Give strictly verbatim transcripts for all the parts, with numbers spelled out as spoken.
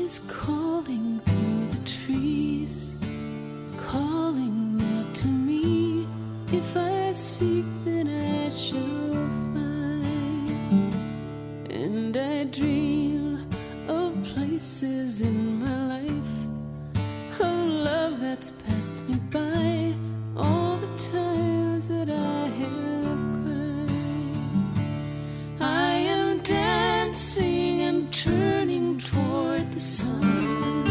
is calling through the trees, calling out to me. If I seek, then I shall find. And I dream of places in my life, of love that's passed me by, all the times that I have cried. I am dancing and turning toward the sun,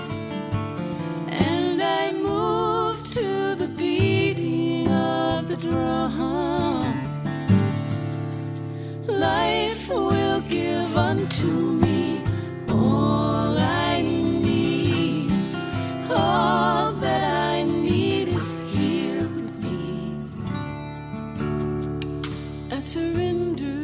and I move to the beating of the drum. Life will give unto me all I need. All that I need is here with me. I surrender